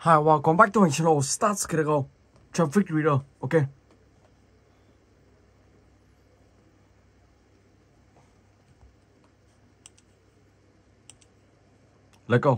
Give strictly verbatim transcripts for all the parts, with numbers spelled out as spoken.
Hi, welcome back to my channel. Start Critical Traffic Reader. Okay. Let's go.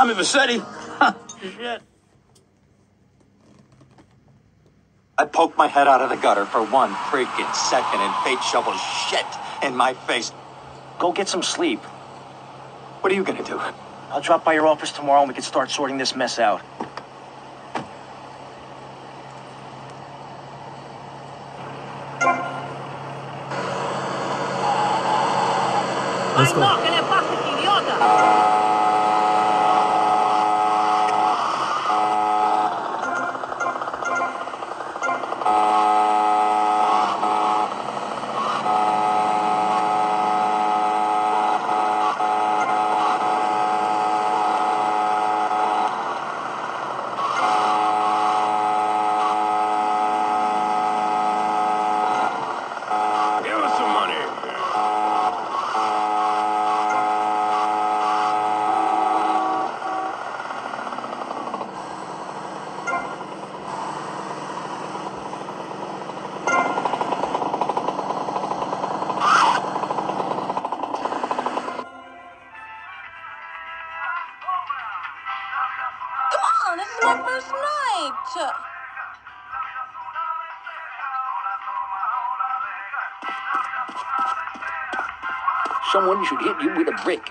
Tommy Vercetti. Huh. Shit. I poked my head out of the gutter for one freaking second and fate shoveled shit in my face. Go get some sleep. What are you gonna do? I'll drop by your office tomorrow and we can start sorting this mess out. Let's go. No, que le pasa, idiota? This is my first night. Someone should hit you with a brick.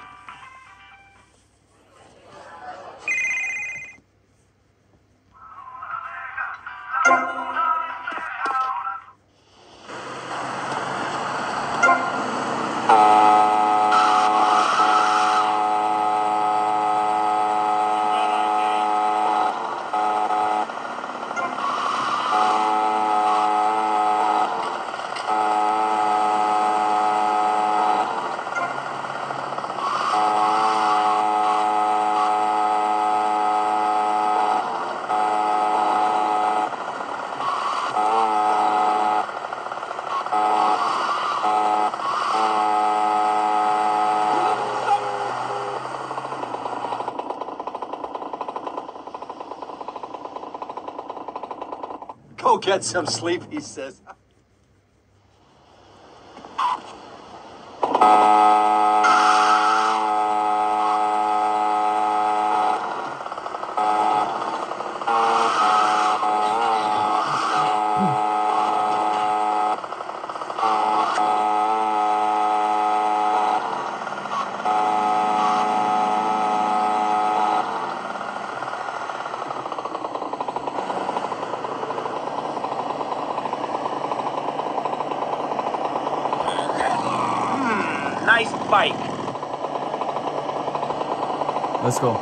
Go get some sleep, he says. Nice bike. Let's go.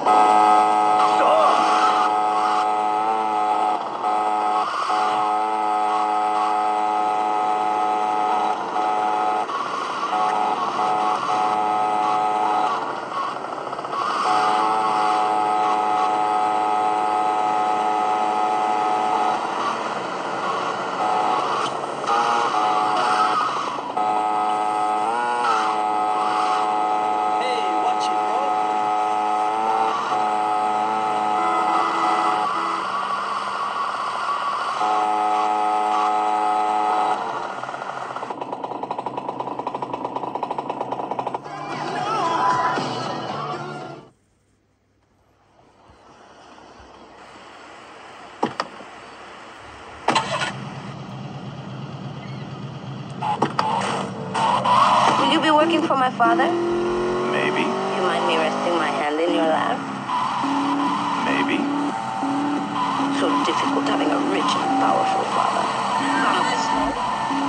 Will you be working for my father? Maybe. Do you mind me resting my hand in your lap? Maybe. So difficult having a rich and powerful father. Son of a snow.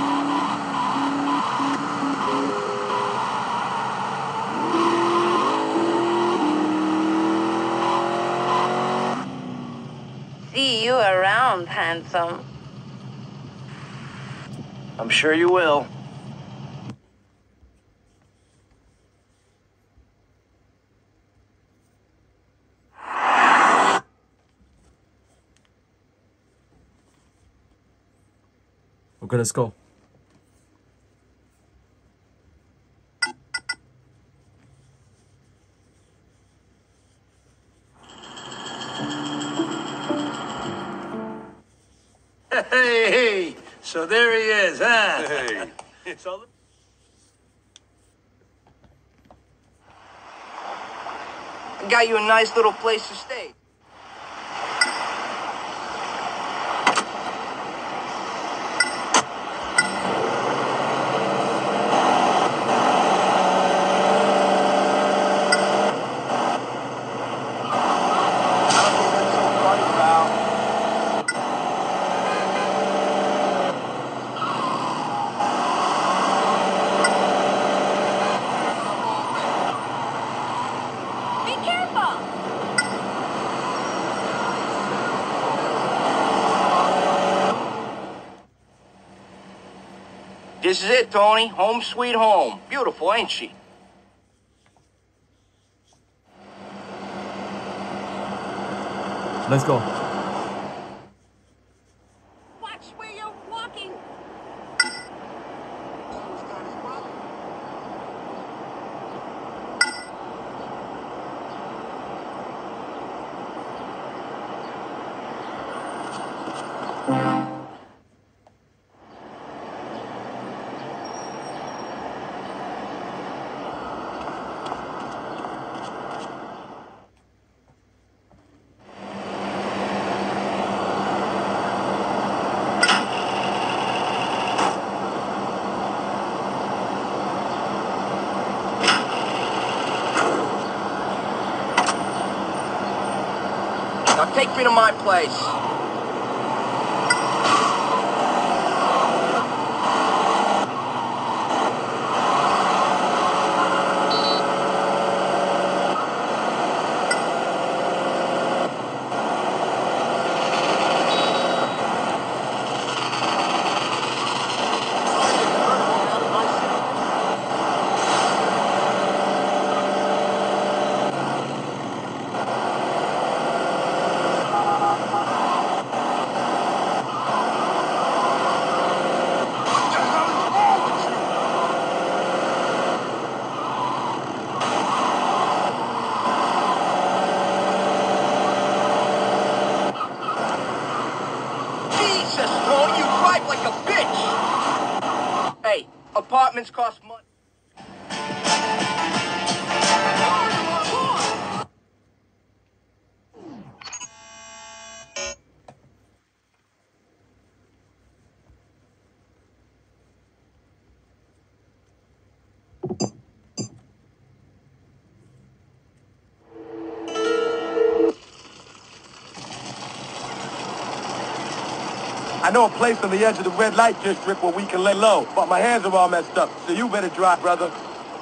See you around, handsome. I'm sure you will. Okay, let's go. Hey, hey, so there he is, huh? Hey. So got you a nice little place to stay. This is it, Tony. Home sweet home. Beautiful, ain't she? Let's go. Watch where you're walking. Now take me to my place. Jesus, Tony, you drive like a bitch! Hey, apartments cost money. I know a place on the edge of the red light district where we can lay low, but my hands are all messed up, so you better drive, brother.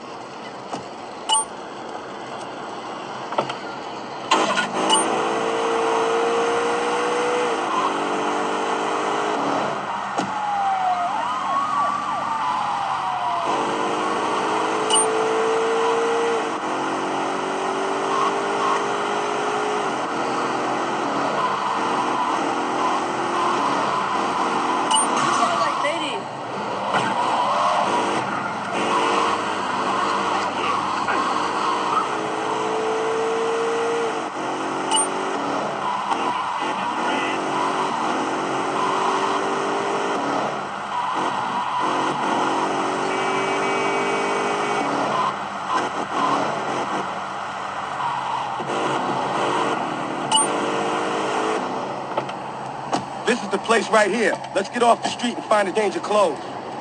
This is the place right here. Let's get off the street and find a change of clothes.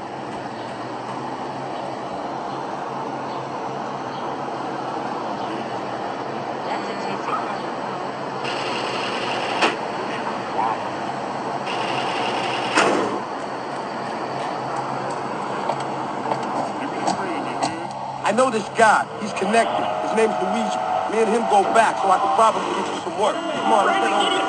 I know this guy. He's connected. His name's Luigi. Me and him go back, so I could probably get you some work. Come on, let's get over there.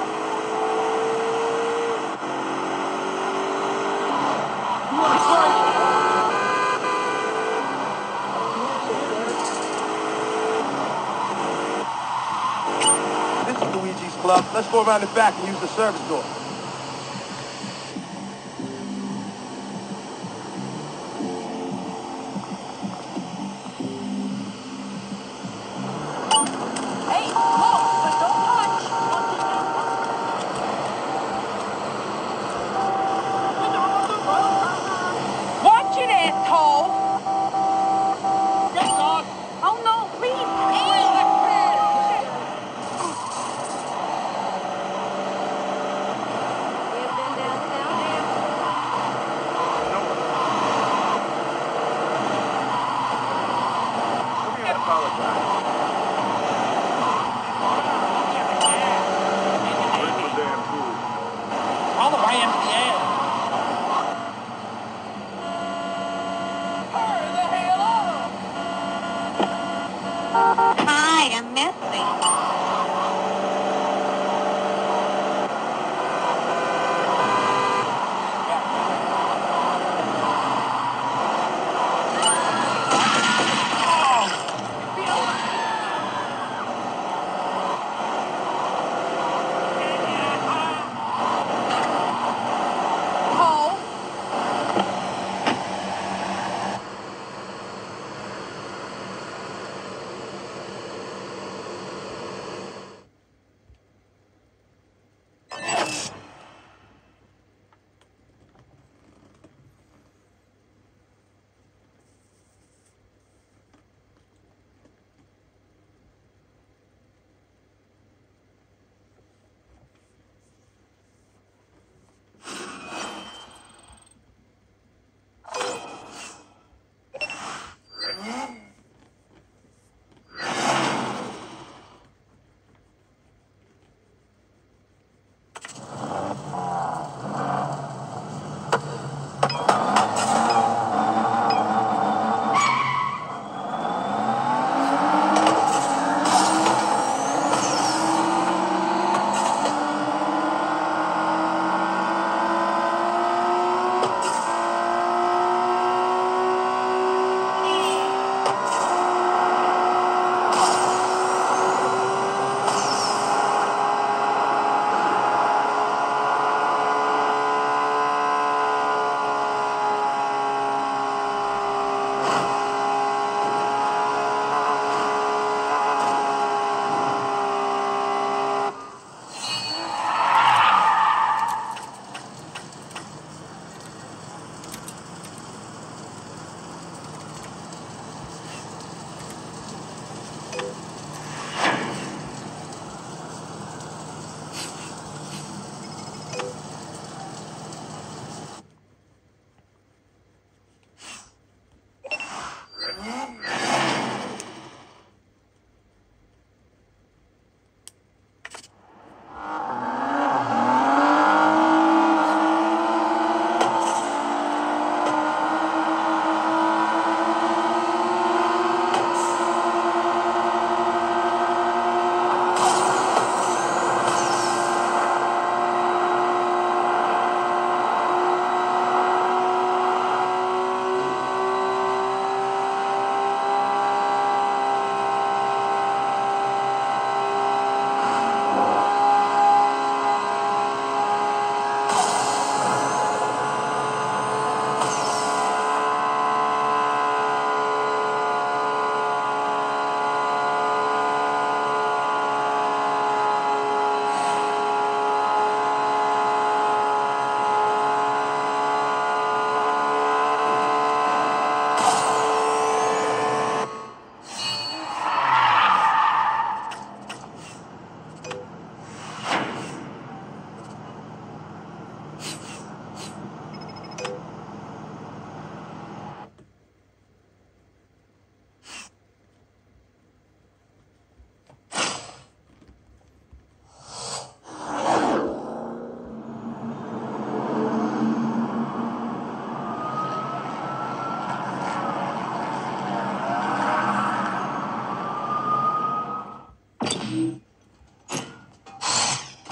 This is Luigi's club. Let's go around the back and use the service door. Hey, look, but don't touch. Watch it, asshole. Oh no, please. Hey.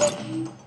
Bye.